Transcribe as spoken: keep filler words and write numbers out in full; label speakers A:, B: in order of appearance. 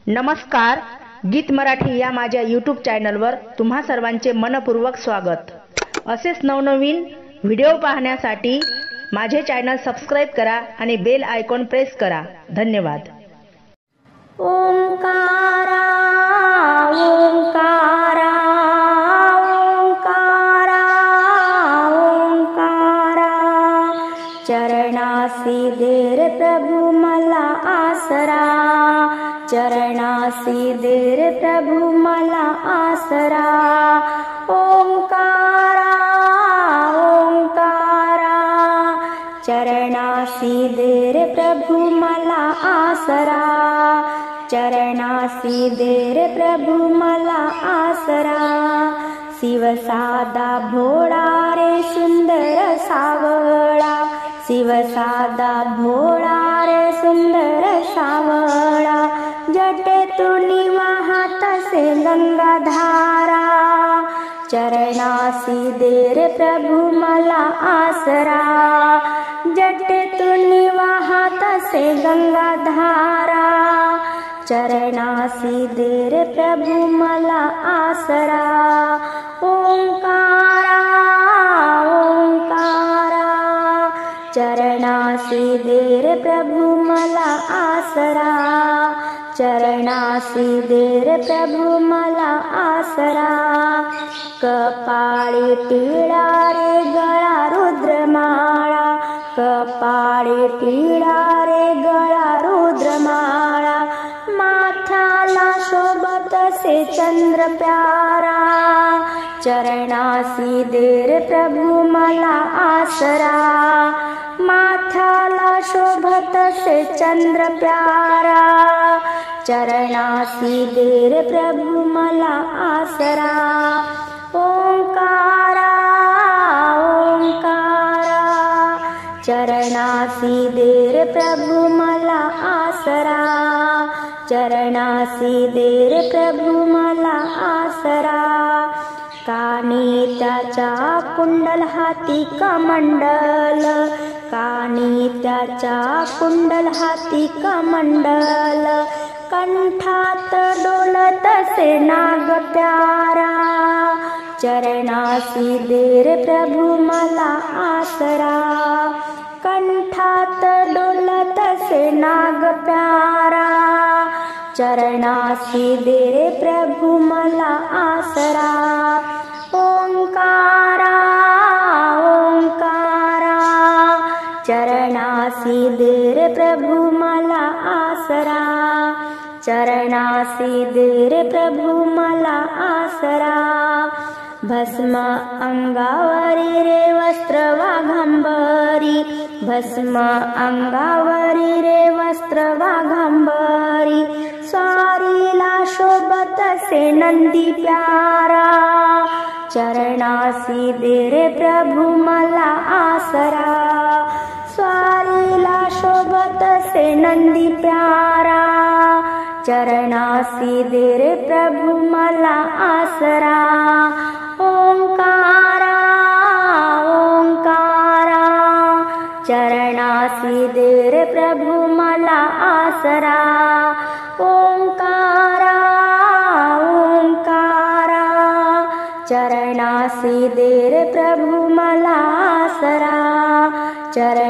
A: नमस्कार, गीत मराठी या माझ्या यूट्यूब चॅनलवर तुम्हा सर्वांचे मनपूर्वक स्वागत। असेच नवनवीन व्हिडिओ पाहण्यासाठी माझे चॅनल सबस्क्राइब करा आणि बेल आयकॉन प्रेस करा। धन्यवाद।
B: ओंकारा ओंकारा ओंकारा ओंकारा चरणासी दे रे प्रभु मला आसरा, चरणासी दे रे प्रभु मला आसरा। ओंकारा ओंकारा चरणासी दे रे प्रभु मला आसरा, चरणासी दे रे प्रभु मला आसरा। शिव सादा भोळा रे सुंदर सावळा, शिव सादा भोळा रे सुंदर सावळा। जटेतून वाहत से गंगाधारा, चरणासी दे रे प्रभु मला आसरा। जटेतून वाहत से गंगाधारा, चरणासी दे रे प्रभु मला आसरा। ओंकारा ओंकारा चरणासी दे रे प्रभु मला आसरा, चरणासी दे रे प्रभु मला आसरा। कपाळी टिळा रे गळा रुद्रमाळा, कपाळी टिळा रे गळा रुद्रमाळा। माथ्याला शोभत से चंद्र प्यारा, चरणासी दे रे प्रभु मला आसरा। माथ्याला शोभत से चंद्र प्यारा, चरणासी दे रे प्रभु मला आसरा। ओंकारा ओंकारा चरणासी दे रे प्रभु मला आसरा, चरणासी दे रे प्रभु मला आसरा। कानी त्याच्या कुंडल हाती कमंडल, कानी त्याच्या कुंडल हाती कमंडल। कंठात डोलत से नाग प्यारा, चरणासी दे रे प्रभु मला आसरा। कंठात डोलत से नाग प्यारा, चरणासी दे रे प्रभु मला आसरा। ओंकारा ओंकारा चरणासी दे रे प्रभु मला आसरा, चरणासी दे रे प्रभु मला आसरा। भस्म अंगावरी रे वस्त्र वाघंबरी, भस्म अंगावरी रे वस्त्र वाघंबरी। स्वारीला शोभत से नंदी प्यारा, चरणासी दे रे प्रभु मला आसरा। स्वारीला शोभत से नंदी प्यारा, चरणासी दे रे प्रभु मला आसरा। ओंकारा ओंकारा चरणासी दे रे प्रभु मला आसरा। ओंकारा ओंकारा चरणासी दे रे प्रभु मला आसरा, चर